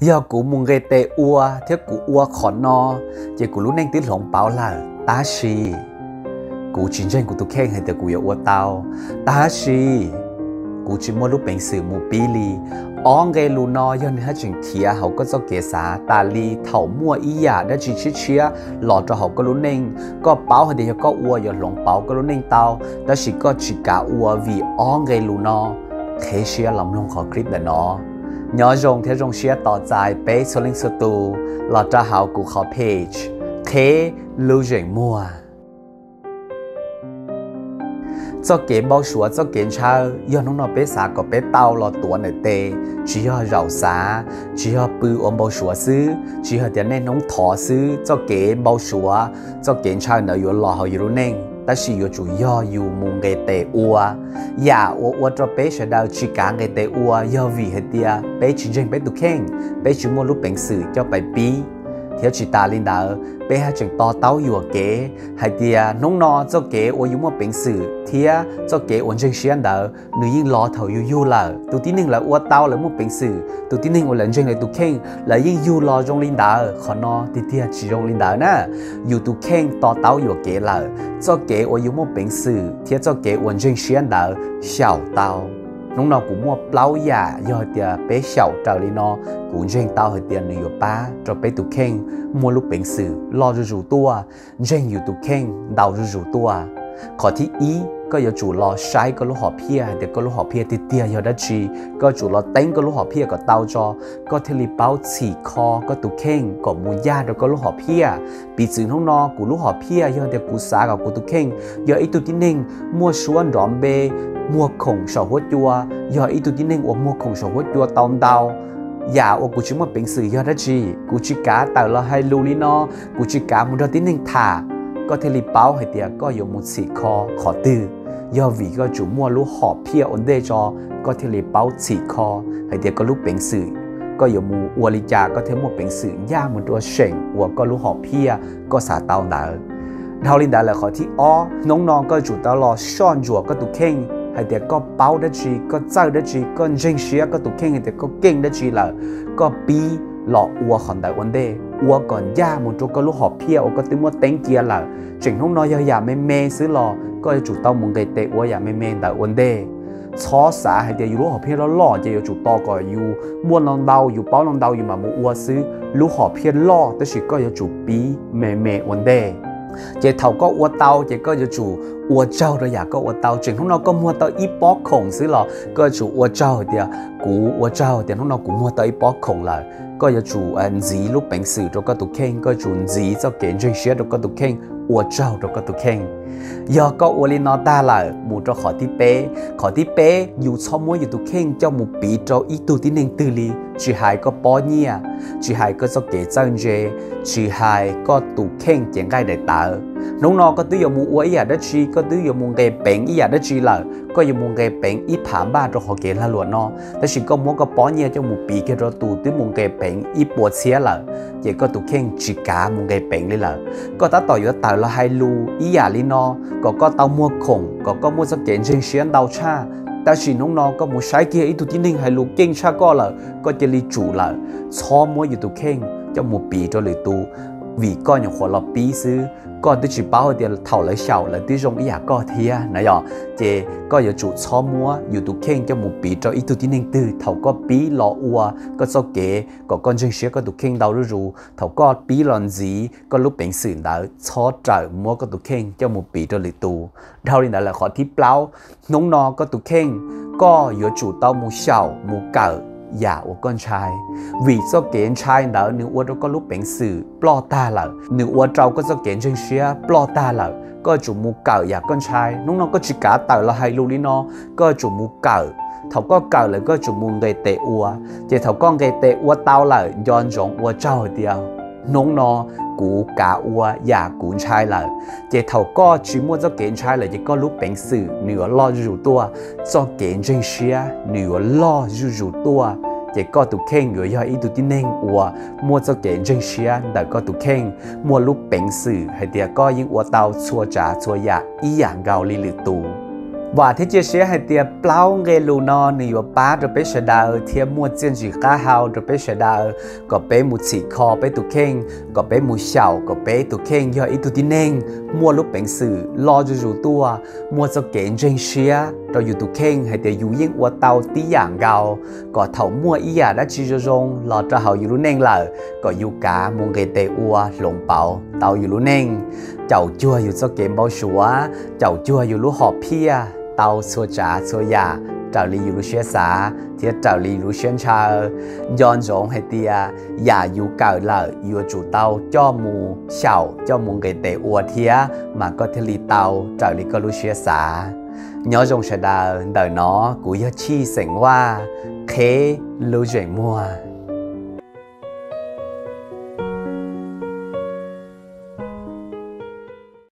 giờ cụ mùng gây tê ua thế cụ ua khó no chỉ cụ lúc nên tiếng lồng báo là ta xì cụ chiến tranh của tụi khen hay từ cụ yêu ua tao ta xì cụ chỉ mua lúc bệnh sử mua pili ông gây lu no do nên hết chuyện kia họ có cho kế xã ta li thầu mua ý à đã chỉ chia lọt cho họ có lúc nên có báo hay thì có ua giờ lồng báo có lúc nên tao đó chỉ có chỉ cả ua vì ông gây lu no thế chia làm luôn khó clip là nó nhớ dùng thế dùng chiaต่อใจไปsố link số tu lọt cho họ cụ khó page thế lưu truyền mua cho kiến bao số cho kiến chào do nó bé xả có bé tàu lọt tuổi này tê chỉ có rau xả chỉ có bự ôm bao số xứ chỉ có tiền nên nông thọ xứ cho kiến bao số cho kiến chào nóอยู่lọt họอยู่nên ta chỉ có chủ yếuอยู่มุงเกเตอัวอย่าอัวจะไปเฉดาวจีกางเกเตอัวยอวีเฮเดียไปจริงๆไปตุเข่งไปจุมลูกเป็นสื่อจะไปปีเที่ยวจีตาลินดาไปหาจังต่อเต้าอยู่เก๋ให้เดียน้องนอเจ้าเก๋อัวอยู่มั่วเป็นสื่อเที่ยวเจ้าเก๋วันจังเชียนดาหนูยิ่งรอเท่าอยู่ละตัวที่หนึ่งละอัวเต้าละมั่วเป็นสื่อตัวที่หนึ่งอัวหลังจังเลยตุเข่งละยิ่งอยู่รอจงลินดาขอนอที่เที่ยวจีจงลินดานะอยู่ตุเข่งต่อเต้าอยู่เก๋ละเจ้าเก๋อัวอยู่มั่วเป็นสื่อเที่ยวเจ้าเก๋วันจังเชียนดาเฉาเต้าน้องนอกูมั่วเปล่าอย่าย่อเดียไปเฉาเจ้าลินอกูเจงเต้าเดียนอยู่ป้าจะไปตุเข่งมัวลูกเป็นสื่อรอจู่ตัวเจงอยู่ตุเข่งเดาจู่ตัวขอที่อีก็อย่าจู่รอใช้ก็ลูกหอบเพี้ยเด็กก็ลูกหอบเพี้ยติดเตียอย่าได้จีก็จู่รอเต้งก็ลูกหอบเพี้ยก็เต้าจอก็เทลีเป้าฉีกคอก็ตุเข่งก็มูย่าเด็กก็ลูกหอบเพี้ยปีจึงน้องนอกูลูกหอบเพี้ยย่าเด็กกูสากับกูตุเข่งอย่าไอตุที่หนึ่งมัวชวนรอมเบมัวคงเฉาหัวจัวอย่าไอตุที่หนึ่งว่ามัวคงเฉาหัวจัวตอมเดาอย่าว่ากูชิมว่าเป็นสื่อยอดจีกูชิกาแต่ละให้ลูลีนอกูชิกามุดที่หนึ่งถ่าก็เทลีเป้าให้เดียก็อยู่มุดสีคอขอตื้อยอวีก็จู่มัวลูกหอบเพี้ยอันเดจอก็เทลีเป้าสีคอให้เดียก็ลูกเป็นสื่อก็อยู่มูอวลิจาก็เทมัวเป็นสื่อย่ามันตัวเฉ่งวัวก็ลูกหอบเพี้ยก็สาเตาหนาเท่าลินดาเลยขอที่อ้อน้องก็จู่ตลอดซ่อนจั่วก็ตุเข่งให้เด็กก็เป้าได้จีก็เจ้าได้จีก็เจงเชียก็ตุเข่งให้เด็กก็เก่งได้จีเลยก็ปีหล่ออัวขอนได้วันเดอัวก่อนย่ามันจุก็ลูกหอบเพี้ยวก็ติ้มว่าเต็งเกียร์เลยเจ๋งน้องน้อยอย่าไม่เมซื้อหล่อก็จะจู่เต้ามุงเกเตอัวอย่าไม่เมได้วันเดช้อสาให้เด็กอยู่ลูกหอบเพี้ยแล้วหล่อจะอยู่จู่ต่อก็อยู่ม้วนลองเดาอยู่เป้าลองเดาอยู่มามูอัวซื้อลูกหอบเพี้ยหล่อแต่สิก็จะจู่ปีเมวันเดเจ้าเท่าก็อัวเตาเจ้าก็จะจู่อัวเจ้าเราอยากก็อัวเตาจึงทั้งเราก็มัวเตาอีป๊อกคงซื้อหรอก็จู่อัวเจ้าเดียวกูอัวเจ้าเดียวทั้งเรากูมัวเตาอีป๊อกคงเลยก็จะจู่อันจีลูกเป็นสื่อเราก็ตุเข่งก็จู่จีเจ้าเก่งเชียเราก็ตุเข่งอัวเจ้าเราก็ตุเข่งยอก็อัวลินอตาเลยหมู่เราขอที่เป้อยู่ชอบมัวอยู่ตุเข่งเจ้าหมู่ปีเจ้าอีตัวที่หนึ่งตื่นลีจีหายก็ป้อเนี่ยจีหายก็เจ้าเก๋เจ้าเจจีหายก็ตุเข่งเจียงไก่ได้ตาน้องนอก็ตื้ออยู่มูอวยอยากได้จีก็ตื้ออยู่มูเกเป็นอีอยากได้จีเลยก็อยู่มูเกเป็นอีผามบ้านเราขอเกละหลวนนอแต่ฉันก็มัวก็ป้อเนี่ยเจ้ามูปีเกเราตูตื้อมูเกเป็นอีปวดเสียเลยเจ้าก็ตุเข่งจีกามูเกเป็นเลยเลยก็ตาต่ออยู่ตาเราให้ลูอีอยากลีนอก็เต้ามัวคงก็มัวจะเก่งเชียงเชียนดาวชาแต่ฉันน้องนอก็มัวใช้เกียร์อีตัวที่หนึ่งให้ลูเก่งชาก็เลยก็จะรีจู่เลยช้อมัวอยู่ตุเข่งเจ้ามูปีเจ้าเลยตูvì coi những khoa học bí sư coi tôi chỉ bảo thì thầu lại sầu là tôi dùng ý à coi thia này giờ chị coi giờ chủ xóa múaอยู่ตุเข่งcho một bí cho ít tu tí nên từ thầu có bí lọ ua có số kế có con chân xía cóตุเข่งđau rú thầu có bí lòn gì có lúc bệnh sử đã xóa trời múa cóตุเข่งcho một bí cho lịch tu đau đi là khó tiếp lao nông nọ cóตุเข่งก็อยู่chủ tao mu sầu mu cỡอย่าว่าก้อนชายวิเจ้าเกณฑ์ชายเดาหนึ่งว่าเราก็ลุกเป็นสื่อปลอตาเหล่าหนึ่งว่าเราก็เจ้าเกณฑ์เชิงเชียปลอตาเหล่าก็จุ่มมูเก่าอย่าก้อนชายน้องๆก็จิกาเต่าเราให้ลูกนี่น้องก็จุ่มมูเก่าเขาก็เก่าเลยก็จุ่มมูเกยเตอัวเจ้าเขาก็เกยเตอัวเต่าเหล่าย้อนจงอัวเจ้าเดียวน้องนอกูกาอัวอย่ากูชายเหล่าเจ้าเขาก็ชิมัวเจ้าเกณฑ์ชายเลยจะก็ลุกเป็นสื่อเหนือล่ออยู่ตัวเจ้าเกณฑ์เชิงเชียเหนือล่ออยู่ตัวเจ้าก็ตุเข่งอยู่ย่อยอีตุที่เน่งอัวมัวเจ้าเก่งเจงเชียแต่ก็ตุเข่งมัวลุกเป็นสื่อให้เดียก็ยิ่งอัวเตาชัวจ๋าชัวยาอีอย่างเกาลีหรือตู và thế chia sẻ hay tiệp plau nghe lù nó nhiều ba rồi bé sẽ đào thiệp mua tiền chỉ cá hào rồi bé sẽ đào có bé một chỉ kho bé tụ khen có bé một sào có bé tụ khen do ít tụ tin nên mua lúc bệnh sử lo cho dù tua mua cho kén trên xía rồi dù tụ khen hay tiệp dù yên qua tàu tí dạng gạo có thầu mua ý à đã chi cho rong lo cho hậu dù lúc nên là có dù cả mua cái tệ ua lồng bảo tàu dù lúc nên chậu chua dù cho kén bao sủa chậu chua dù lúc họp pia tàu xua trả xua ya trào lý dù lúc xuyên xá thiết trào lý lúc xuyên cha dọn dọn hay tia ya dù cào lợi dù chủ tàu cho mù xảo cho mù cái tệ ua thía mà có thể lý tàu trào lý có lúc xuyên xá nhớ dòng sẽ đời nó của chi sảnh hoa khế lưu chuyển mua